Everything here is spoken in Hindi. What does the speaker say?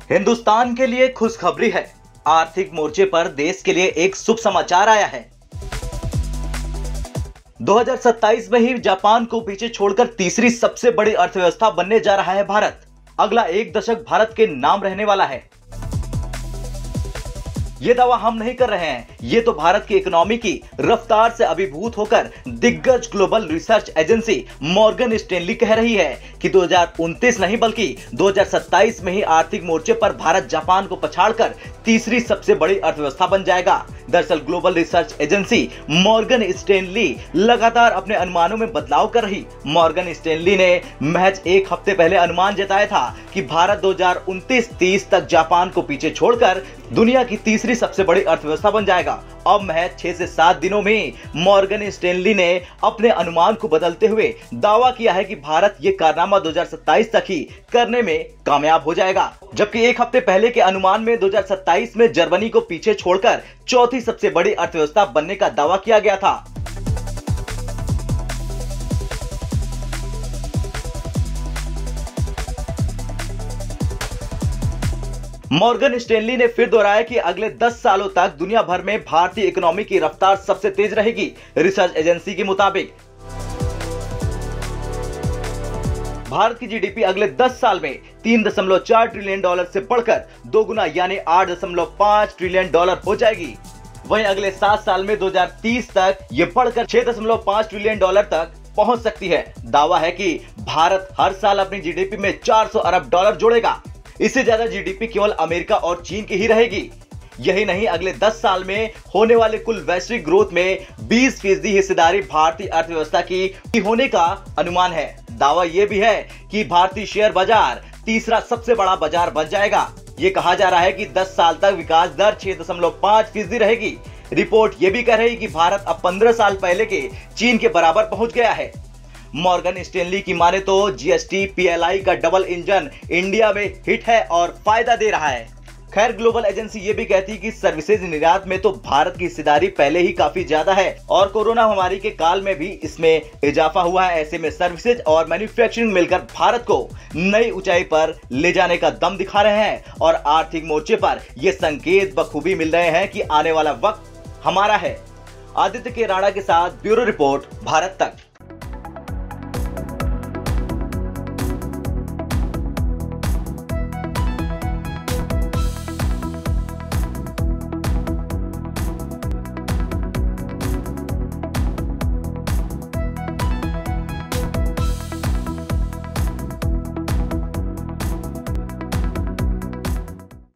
हिंदुस्तान के लिए खुशखबरी है। आर्थिक मोर्चे पर देश के लिए एक शुभ समाचार आया है। 2027 में ही जापान को पीछे छोड़कर तीसरी सबसे बड़ी अर्थव्यवस्था बनने जा रहा है भारत। अगला एक दशक भारत के नाम रहने वाला है। ये दावा हम नहीं कर रहे हैं, ये तो भारत की इकोनॉमी की रफ्तार से अभिभूत होकर दिग्गज global research agency Morgan Stanley कह रही है कि 2029 नहीं बल्कि 2027 में ही आर्थिक मोर्चे पर भारत जापान को पछाड़कर तीसरी सबसे बड़ी अर्थव्यवस्था बन जाएगा। दरअसल global research agency Morgan Stanley लगातार अपने अनुमानों में बदलाव कर रही। मॉर्गन स्टैनली ने महज एक हफ्ते पहले अनुमान जताया था कि भारत 2029-30 तक जापान को पीछे छोड़कर दुनिया की तीसरी सबसे बड़ी अर्थव्यवस्था बन जाएगा। अब महज 6 से 7 दिनों में मॉर्गन स्टैनली ने अपने अनुमान को बदलते हुए दावा किया है कि भारत ये कारनामा 2027 तक ही करने में कामयाब हो जाएगा। जबकि एक हफ्ते पहले के अनुमान में 2027 में जर्मनी को पीछे छोड़कर चौथी सबसे बड़ी अर्थव्यवस्था बनने का दावा किया गया था। मॉर्गन स्टैनली ने फिर दोहराया कि अगले 10 सालों तक दुनिया भर में भारतीय इकोनॉमी की रफ्तार सबसे तेज रहेगी। रिसर्च एजेंसी के मुताबिक भारत की जीडीपी अगले 10 साल में 3.4 ट्रिलियन डॉलर से बढ़कर दोगुना यानी 8.5 ट्रिलियन डॉलर हो जाएगी। वहीं अगले 7 साल में 2030 तक ये बढ़कर 6.5 ट्रिलियन डॉलर तक पहुंच सकती है। दावा है कि भारत हर साल अपनी जीडीपी में 400 अरब डॉलर जोड़ेगा। इससे ज्यादा जीडीपी केवल अमेरिका और चीन की ही रहेगी। यही नहीं, अगले 10 साल में होने वाले कुल वैश्विक ग्रोथ में 20% हिस्सेदारी भारतीय अर्थव्यवस्था की होने का अनुमान है। दावा यह भी है कि भारतीय शेयर बाजार तीसरा सबसे बड़ा बाजार बन जाएगा। ये कहा जा रहा है कि 10 साल तक विकास दर 6.5% रहेगी। रिपोर्ट ये भी कह रही है कि भारत अब 15 साल पहले के चीन के बराबर पहुंच गया है। मॉर्गन स्टैनली की माने तो जीएसटी पीएलआई का डबल इंजन इंडिया में हिट है और फायदा दे रहा है। खैर, ग्लोबल एजेंसी ये भी कहती है कि सर्विसेज निर्यात में तो भारत की हिस्सेदारी पहले ही काफी ज्यादा है और कोरोना महामारी के काल में भी इसमें इजाफा हुआ है। ऐसे में सर्विसेज और मैन्युफैक्चरिंग मिलकर भारत को नई ऊंचाई पर ले जाने का दम दिखा रहे हैं और आर्थिक मोर्चे पर ये संकेत बखूबी मिल रहे हैं कि आने वाला वक्त हमारा है। आदित्य के राणा के साथ ब्यूरो रिपोर्ट, भारत तक।